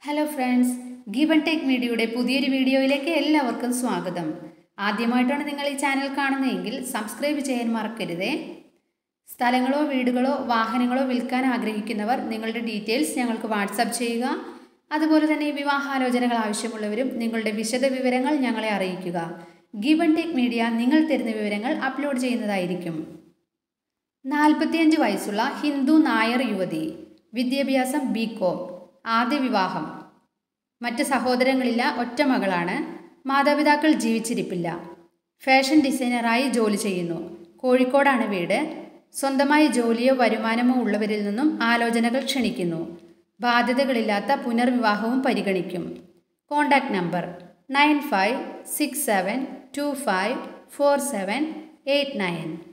Hello friends, give and take മീഡിയയുടെ പുതിയൊരു വീഡിയോയിലേക്ക് എല്ലാവർക്കും സ്വാഗതം. ആദ്യമായിട്ടാണ് നിങ്ങൾ ഈ ചാനൽ കാണുന്നതെങ്കിൽ സബ്സ്ക്രൈബ് ചെയ്യാൻ മറക്കരുതേ. സ്ഥലങ്ങളോ വീടുകളോ വാഹനങ്ങളോ വിൽക്കാൻ ആഗ്രഹിക്കുന്നവർ നിങ്ങളുടെ ഡീറ്റെയിൽസ് ഞങ്ങൾക്ക് വാട്സാപ്പ് ചെയ്യുക. അതുപോലെ തന്നെ വിവാഹാലോചനകൾ ആവശ്യമുള്ളവരും നിങ്ങളുടെ വിശദ വിവരങ്ങൾ ഞങ്ങളെ അറിയിക്കുക. ഗിവ് ആൻഡ് ടേക്ക് മീഡിയ നിങ്ങൾ തരുന്ന വിവരങ്ങൾ അപ്ലോഡ് ചെയ്യുന്നതായിരിക്കും. 45 വയസ്സുള്ള ഹിന്ദു നായർ യുവതി, വിദ്യാഭ്യാസം ബികോം, ആദ്യ വിവാഹം, മറ്റ് സഹോദരങ്ങളില്ല, ഒറ്റ മകളാണ്, മാതാപിതാക്കൾ ജീവിച്ചിരിപ്പില്ല, ഫാഷൻ ഡിസൈനറായി ജോലി ചെയ്യുന്നു, കോഴിക്കോടാണ് വീട്, സ്വന്തമായി ജോലിയോ വരുമാനമോ ഉള്ളവരിൽ നിന്നും ആലോചനകൾ ക്ഷണിക്കുന്നു, ബാധ്യതകളില്ലാത്ത പുനർവിവാഹവും പരിഗണിക്കും. Contact number 9567254789.